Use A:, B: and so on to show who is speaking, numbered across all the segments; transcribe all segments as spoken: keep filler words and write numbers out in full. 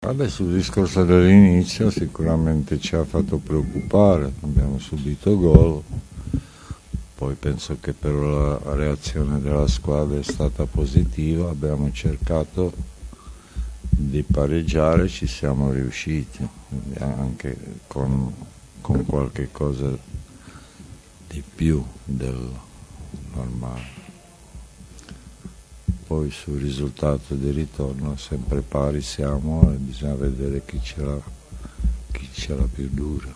A: Vabbè, sul discorso dell'inizio sicuramente ci ha fatto preoccupare, abbiamo subito gol, poi penso che però la reazione della squadra è stata positiva, abbiamo cercato di pareggiare, ci siamo riusciti, anche con, con qualche cosa di più del normale. Poi sul risultato di ritorno sempre pari siamo e bisogna vedere chi ce l'ha, chi ce l'ha più dura.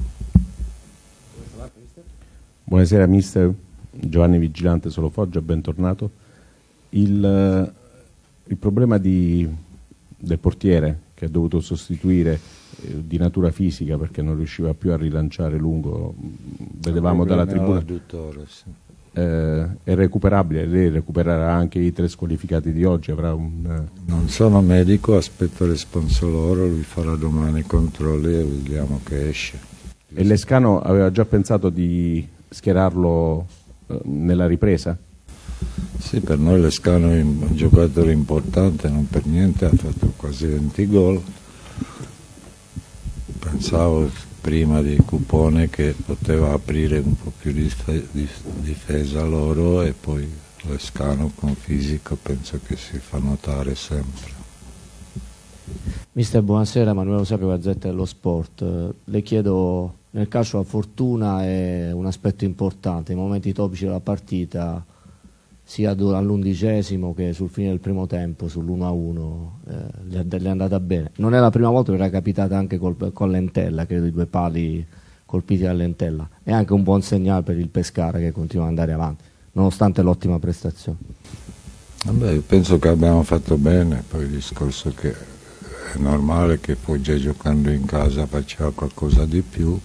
B: Buonasera mister, Giovanni Vigilante Solo Foggia, bentornato. Il, il problema di, del portiere che ha dovuto sostituire eh, di natura fisica perché non riusciva più a rilanciare lungo, vedevamo dalla tribuna. Eh, è recuperabile, lei recupererà anche i tre squalificati di oggi, avrà un...
A: Non sono medico, aspetto il responso loro, lui farà domani i controlli e vediamo che esce.
B: E Lescano aveva già pensato di schierarlo eh, nella ripresa?
A: Sì, per noi Lescano è un giocatore importante, non per niente, ha fatto quasi venti gol. Pensavo prima di Cupone che poteva aprire un po' più di difesa loro e poi Lescano con fisico penso che si fa notare sempre.
C: Mister, buonasera, Emanuele Sapio, Gazzetta dello Sport. Le chiedo, nel calcio la fortuna è un aspetto importante, i momenti topici della partita sia all'undicesimo che sul fine del primo tempo, sull'uno a uno, eh, le è andata bene. Non è la prima volta, era capitata anche col, con Lentella, credo i due pali colpiti da Lentella. È anche un buon segnale per il Pescara che continua ad andare avanti, nonostante l'ottima prestazione.
A: Vabbè, io penso che abbiamo fatto bene, poi il discorso che è normale che Foggia giocando in casa faceva qualcosa di più.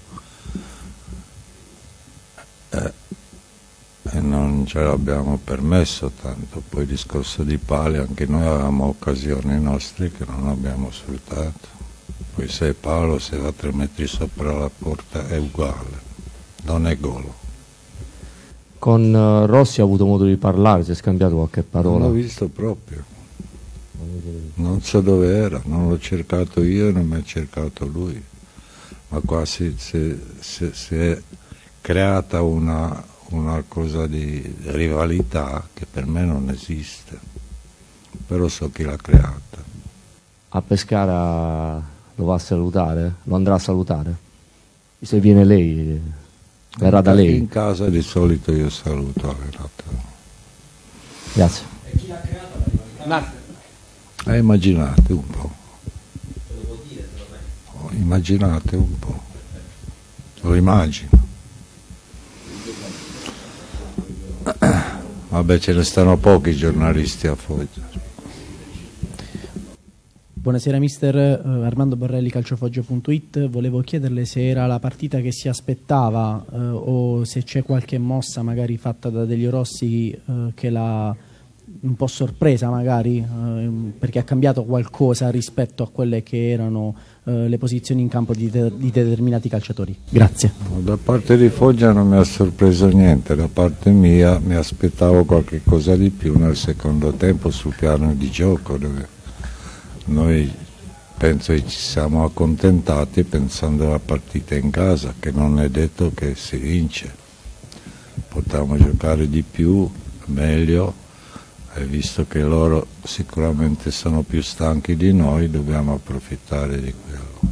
A: Eh, e non ce l'abbiamo permesso tanto, poi il discorso di pali, anche noi avevamo occasioni nostre che non abbiamo sfruttato, poi se è palo, se va tre metri sopra la porta è uguale, non è gol.
C: Con uh, Rossi ha avuto modo di parlare, si è scambiato qualche parola?
A: Non l'ho visto proprio, non so dove era, non l'ho cercato io e non mi ha cercato lui, ma qua si, si, si, si è creata una una cosa di rivalità che per me non esiste, però so chi l'ha creata.
C: A Pescara lo va a salutare? Lo andrà a salutare? Se viene lei, verrà da lei?
A: In casa di solito io saluto l'allenatore.
C: Grazie.
D: E chi l'ha creata la rivalità?
A: Eh, immaginate un po'.
D: Se lo può dire, se lo prego.
A: Immaginate un po'. Lo immagino. Vabbè, ce ne stanno pochi giornalisti a Foggia.
E: Buonasera mister, uh, Armando Borrelli, calciofoggia punto it. Volevo chiederle se era la partita che si aspettava uh, o se c'è qualche mossa magari fatta da Delio Rossi uh, che l'ha un po' sorpresa magari uh, perché ha cambiato qualcosa rispetto a quelle che erano uh, le posizioni in campo di, de di determinati calciatori. Grazie.
A: Da parte di Foggia non mi ha sorpreso niente, da parte mia mi aspettavo qualche cosa di più nel secondo tempo sul piano di gioco, dove noi penso che ci siamo accontentati pensando alla partita in casa, che non è detto che si vince. Potevamo giocare di più, meglio, e visto che loro sicuramente sono più stanchi di noi dobbiamo approfittare di quello.